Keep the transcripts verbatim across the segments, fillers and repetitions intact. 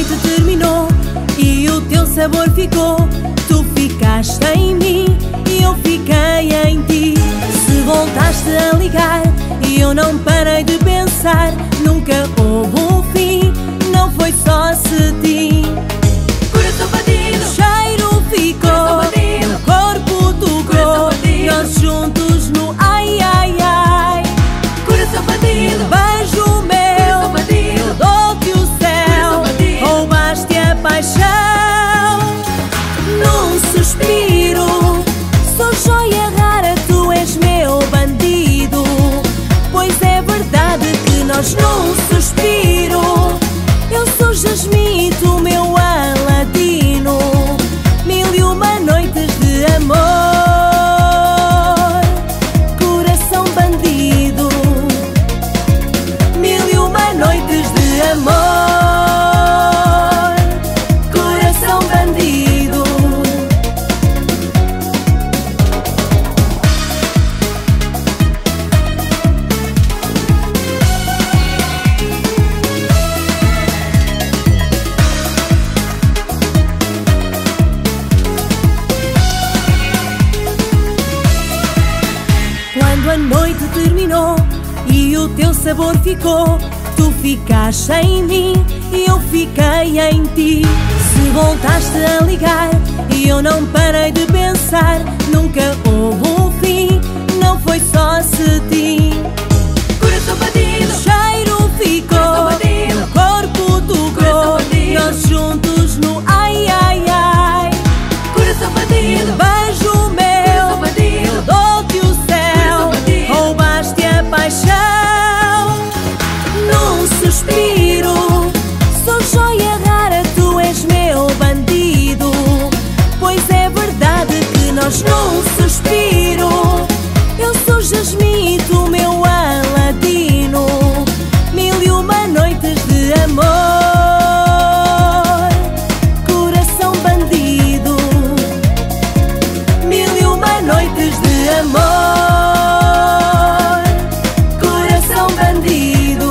noite terminou e o teu sabor ficou. Tu ficaste em mim e eu fiquei em ti. Se voltaste a ligar e eu não parei de pensar, nunca houve um fim, não foi só cetim. Coração batido, Cheiro ficou, coração batido, corpo tocou, coração batido, nós juntos no ai ai ai. coração batido, Beijo meu, coração batido, dou-te o céu, coração batido, roubaste a paixão. Num suspiro, sou joia rara, tu és meu bandido. Pois é verdade que nós num suspiro, eu sou Jasmine, tu meu Aladino. Mil e uma noites de amor, coração bandido. Mil e uma noites de amor, coração bandido. Quando a noite terminou e o teu sabor ficou, tu ficaste em mim e eu fiquei em ti. Se voltaste a ligar e eu não parei de pensar, nunca houve um fim, não foi só cetim. coração batido, Cheiro ficou, coração batido, corpo tocou, coração batido, nós juntos no ai ai ai. coração batido, Beijo meu, coração batido, dou-te o céu, coração batido, roubaste a paixão. Num suspiro, sou joia rara, tu és meu bandido. Pois é verdade que nós num suspiro, eu sou Jasmine, tu meu Aladino. Mil e uma noites de amor, coração bandido. Mil e uma noites de amor, coração bandido.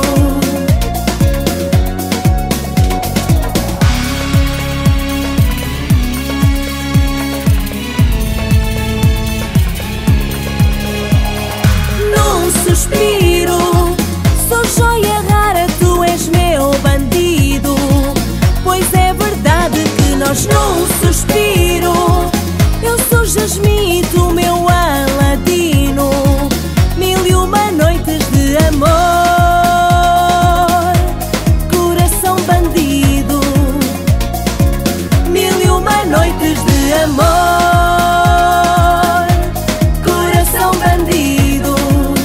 Num suspiro, sou joia rara, tu és meu bandido. Pois é verdade que nós num suspiro, eu sou Jasmine, tu meu Aladino. Mil e uma noites de amor, coração bandido. Mil e uma noites de amor, coração bandido.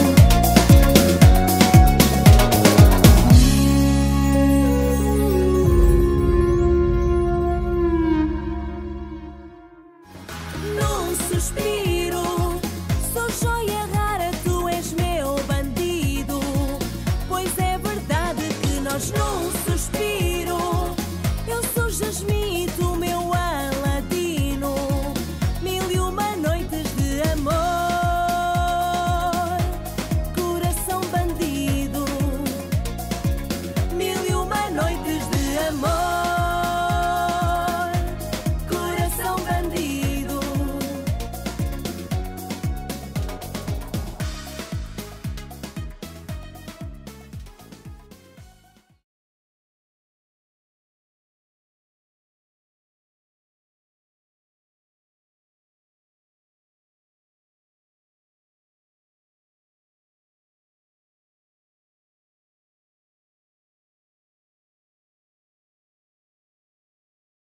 Num suspiro, sou joia rara, tu és meu bandido. Pois é verdade que nós num suspiro, eu sou Jasmine.